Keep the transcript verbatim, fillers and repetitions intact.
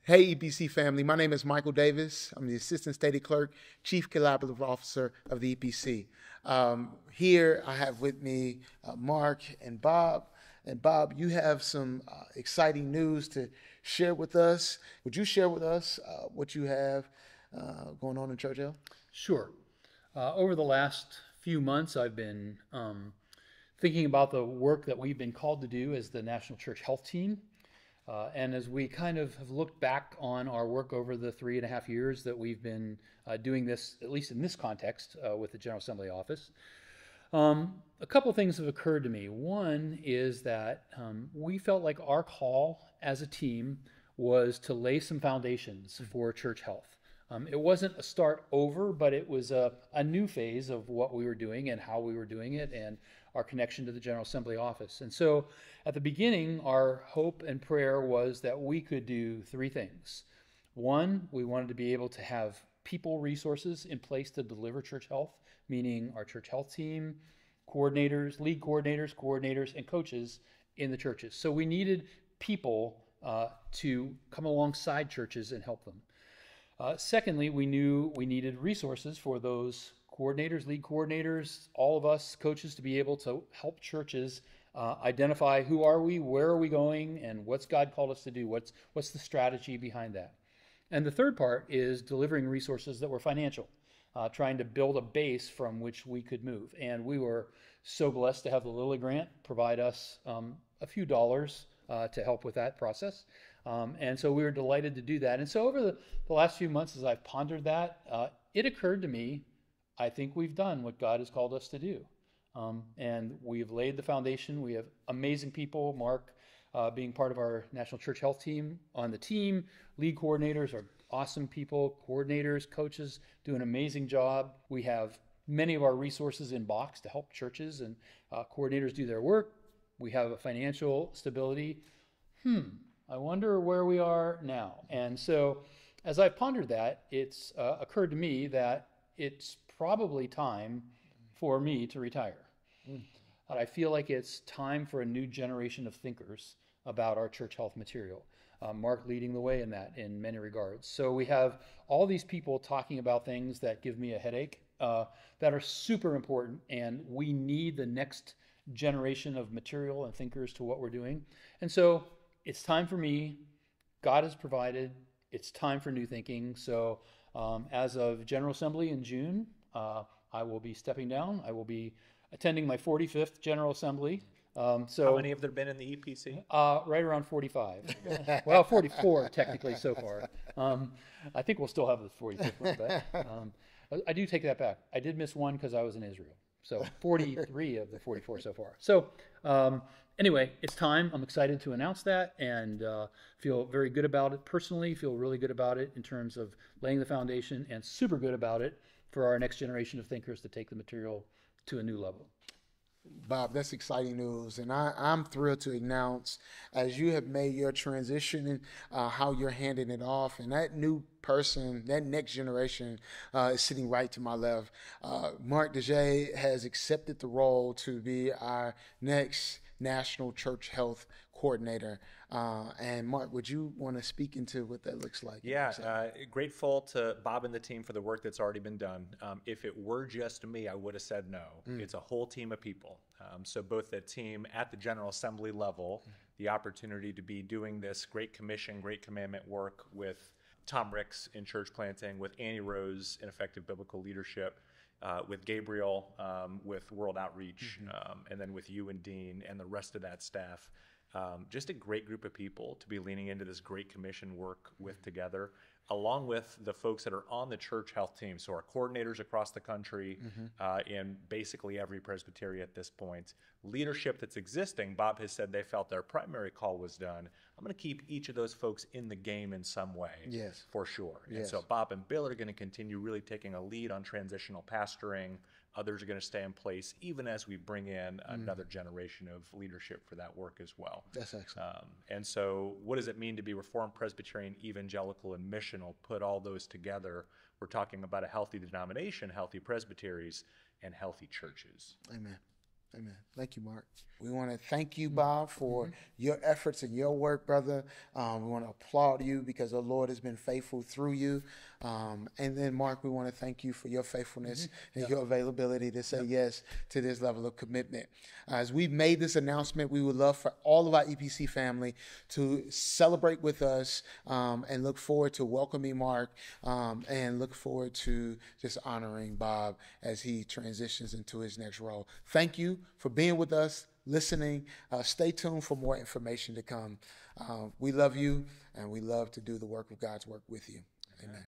Hey, E P C family. My name is Michael Davis. I'm the Assistant Stated Clerk, Chief Collaborative Officer of the E P C. Um, here I have with me uh, Mark and Bob. And Bob, you have some uh, exciting news to share with us. Would you share with us uh, what you have uh, going on in Churchill? Sure. Uh, over the last few months, I've been um, thinking about the work that we've been called to do as the National Church Health Team. Uh, and as we kind of have looked back on our work over the three and a half years that we've been uh, doing this, at least in this context, uh, with the General Assembly office, um, a couple of things have occurred to me. One is that um, we felt like our call as a team was to lay some foundations for church health. Um, it wasn't a start over, but it was a, a new phase of what we were doing and how we were doing it and our connection to the General Assembly office. And so at the beginning, our hope and prayer was that we could do three things. One, we wanted to be able to have people resources in place to deliver church health, meaning our church health team, coordinators, lead coordinators, coordinators, and coaches in the churches. So we needed people uh, to come alongside churches and help them. Uh, secondly, we knew we needed resources for those coordinators, lead coordinators, all of us coaches to be able to help churches uh, identify who are we, where are we going, and what's God called us to do, what's, what's the strategy behind that. And the third part is delivering resources that were financial, uh, trying to build a base from which we could move. And we were so blessed to have the Lilly Grant provide us um, a few dollars uh, to help with that process. Um, and so we were delighted to do that. And so over the, the last few months, as I've pondered that, uh, it occurred to me, I think we've done what God has called us to do. Um, and we've laid the foundation. We have amazing people, Marc uh, being part of our National Church Health Team on the team. Lead coordinators are awesome people. Coordinators, coaches do an amazing job. We have many of our resources in box to help churches and uh, coordinators do their work. We have a financial stability. Hmm. I wonder where we are now. And so as I pondered that, it's uh, occurred to me that it's probably time for me to retire. Mm. I feel like it's time for a new generation of thinkers about our church health material. Uh, Marc leading the way in that in many regards. So we have all these people talking about things that give me a headache uh, that are super important, and we need the next generation of material and thinkers to what we're doing. And so it's time for me. God has provided. It's time for new thinking. So um, as of General Assembly in June, uh, I will be stepping down. I will be attending my forty-fifth General Assembly. Um, so how many have there been in the E P C? Uh, right around forty-five. Well, forty-four technically so far. Um, I think we'll still have the forty-fifth one, but um, I, I do take that back. I did miss one because I was in Israel. So forty-three of the forty-four so far. So um, anyway, it's time. I'm excited to announce that and uh, feel very good about it personally, feel really good about it in terms of laying the foundation, and super good about it for our next generation of thinkers to take the material to a new level. Bob, that's exciting news, and I, I'm thrilled to announce, as you have made your transition and uh, how you're handing it off, and that new person, that next generation uh, is sitting right to my left. Uh, Marc DeJay has accepted the role to be our next National Church Health Coordinator. Uh, and Marc, would you want to speak into what that looks like? Yeah, uh, grateful to Bob and the team for the work that's already been done. Um, if it were just me, I would have said no. Mm. It's a whole team of people. Um, so both the team at the General Assembly level, mm. the opportunity to be doing this Great Commission, Great Commandment work with Tom Ricks in church planting, with Annie Rose in effective biblical leadership, uh, with Gabriel, um, with World Outreach, mm-hmm. um, and then with you and Dean and the rest of that staff. Um, just a great group of people to be leaning into this Great Commission work with together, along with the folks that are on the church health team. So our coordinators across the country, mm-hmm. uh, in basically every presbytery at this point. Leadership that's existing, Bob has said they felt their primary call was done. I'm going to keep each of those folks in the game in some way, yes, for sure. Yes. And so Bob and Bill are going to continue really taking a lead on transitional pastoring. Others are going to stay in place, even as we bring in mm. another generation of leadership for that work as well. That's excellent. Um, and so what does it mean to be Reformed, Presbyterian, Evangelical, and Missional? Put all those together. We're talking about a healthy denomination, healthy presbyteries, and healthy churches. Amen. Amen. Thank you, Mark. We want to thank you, Bob, for mm-hmm. your efforts and your work, brother. Um, we want to applaud you because the Lord has been faithful through you. Um, and then, Mark, we want to thank you for your faithfulness mm-hmm. and yep. your availability to say yep. yes to this level of commitment. Uh, as we've made this announcement, we would love for all of our E P C family to celebrate with us um, and look forward to welcoming Mark um, and look forward to just honoring Bob as he transitions into his next role. Thank you for being with us, listening. Uh, stay tuned for more information to come. Uh, we love you, and we love to do the work of God's work with you. Amen.